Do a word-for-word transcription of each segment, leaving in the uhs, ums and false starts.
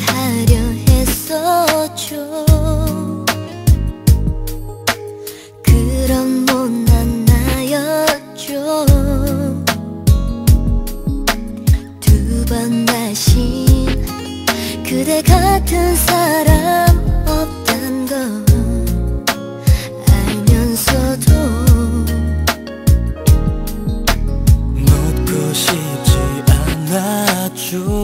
하려 했었죠. 그런 못난 나였죠. 두 번 다신 그대 같은 사람 없단 걸 알면서도 묻고 싶지 않았죠.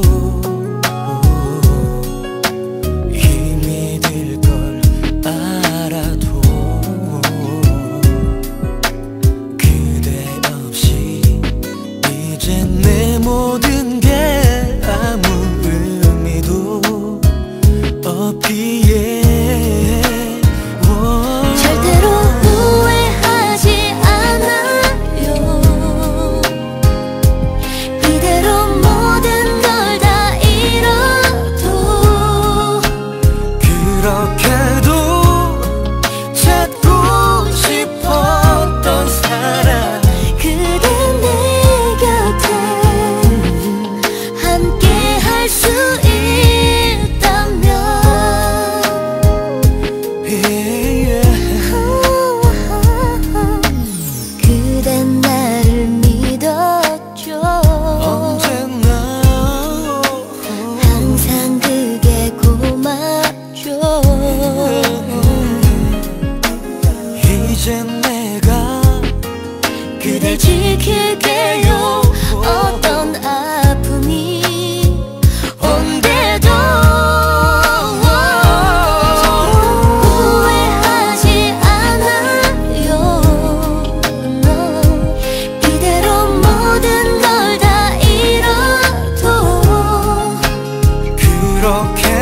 힘이 들 걸 알아도 그대 없이 이젠 내 모든 게 아무 의미도 없기에 절대로 후회하지 않아요. 이대로 모든 걸 다 잃어도 그렇게도 찾고 싶었던 사람 그대 내 곁에 함께 할 수 있다면 그댄 나를 믿었죠. 언제나 항상 그게 고맙죠. 이젠 내가 그댈 지킬게요. 어떤 아픔이 온대도 후회하지 않아요. 이대로 모든 걸 다 잃어도 그렇게